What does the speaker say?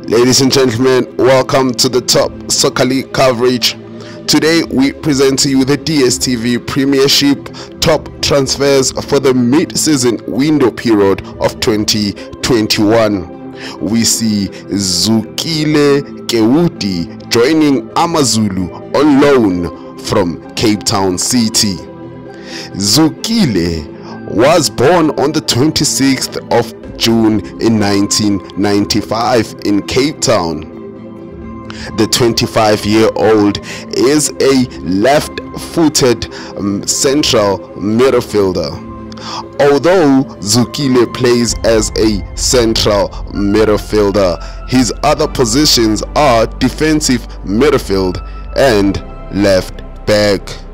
Ladies and gentlemen, welcome to the top soccer league coverage. Today we present to you the Dstv Premiership top transfers for the mid-season window period of 2021. We see Zukile Kewuti joining Amazulu on loan from Cape Town City. Zukile was born on the 26th of June in 1995 in Cape Town. The 25-year-old is a left-footed central midfielder. Although Zukile plays as a central midfielder, his other positions are defensive midfield and left back.